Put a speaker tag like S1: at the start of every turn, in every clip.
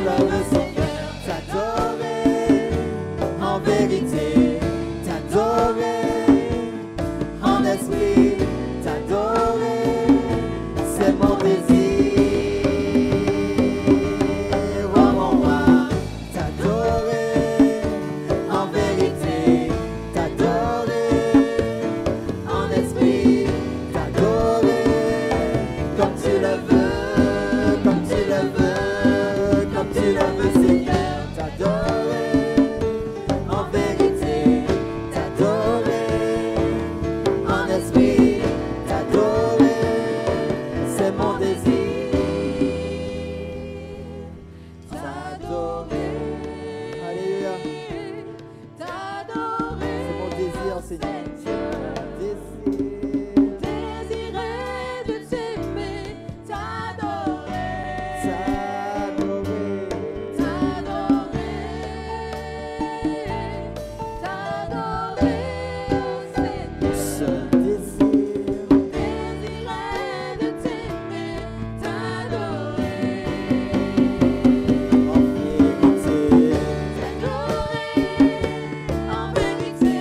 S1: le veux, Seigneur, t'adorer, en vérité, t'adorer, en esprit, t'adorer, c'est mon désir, oh mon roi, t'adorer, en vérité, t'adorer, en esprit, t'adorer, comme tu le veux, comme tu le veux, comme tu le veux, Seigneur, t'adorer, en vérité, t'adorer, en esprit, t'adorer, c'est mon désir, t'adorer, alléluia, c'est mon désir, Seigneur, c'est mon désir.
S2: Désirer de t'aimer, t'adorer,
S1: T'adorer,
S2: t'adorer, oh
S1: ce
S2: Seigneur.
S1: désir,
S2: Désirer de t'aimer, t'adorer,
S1: en vérité,
S2: en vérité,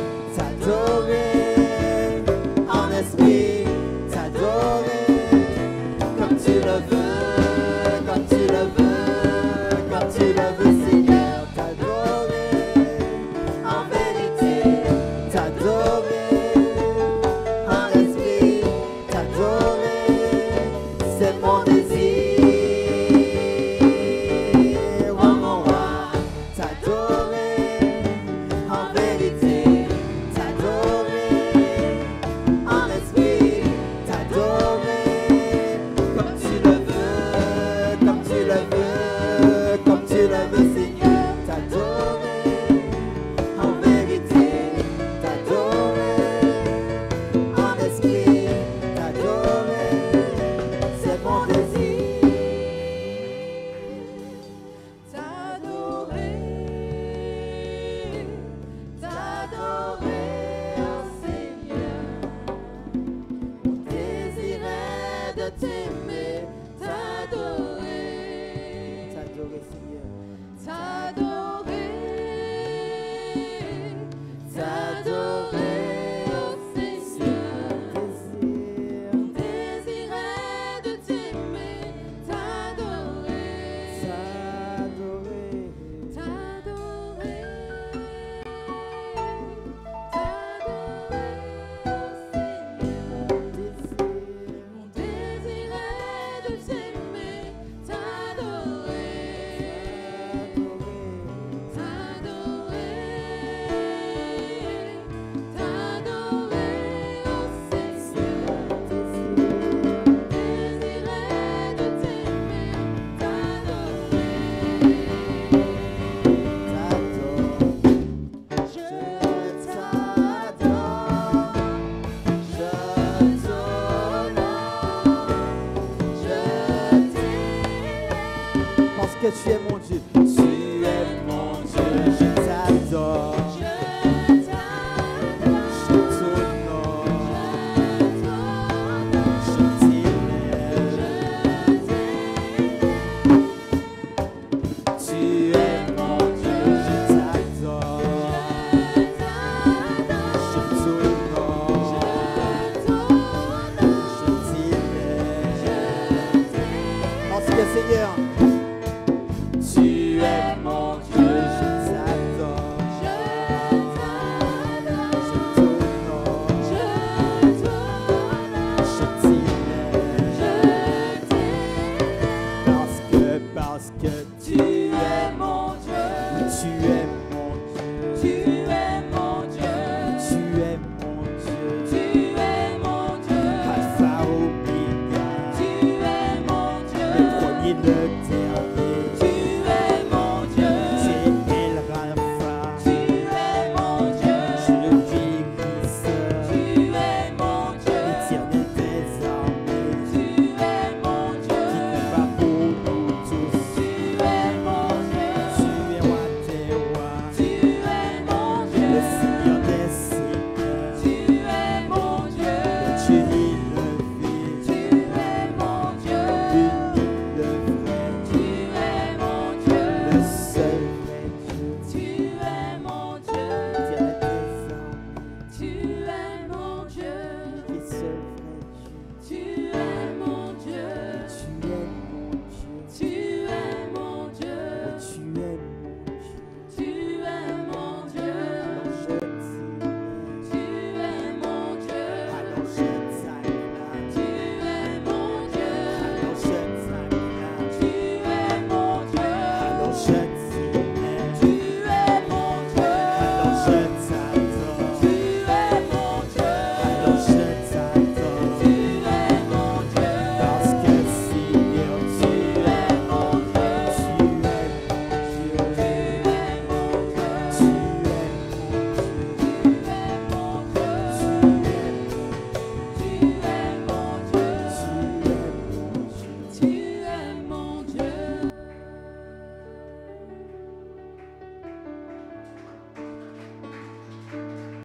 S1: t'adorer, en esprit, t'adorer, comme tu le veux, comme tu le veux, comme tu le veux, Seigneur, t'adorer, en vérité, t'adorer, en esprit, t'adorer, c'est mon désir, oh mon roi, t'adorer, en vérité, t'adorer, en esprit, t'adorer, comme tu le veux, comme tu le veux, comme tu le veux, Seigneur, t'adorer, en vérité, t'adorer, en esprit, t'adorer, c'est mon désir,
S2: t'adorer, oh Seigneur. Désirer de t'aimer, t'adorer,
S1: t'adorer, Seigneur,
S2: t'adorer, t'adorer, oh Seigneur.
S1: désir,
S2: Désirer de t'aimer, t'adorer,
S1: t'adorer,
S2: t'adorer, mon désir est de t'aimer, t'adorer, t'adorer, oh Seigneur. Désir est de t'aimer, t'adorer.
S1: Parce que tu es mon Dieu, tu es mon Dieu, je t'adore, je t'honore, je t'élève. Tu es mon Dieu, je t'adore, je t'honore, je t'élève. Parce que Seigneur,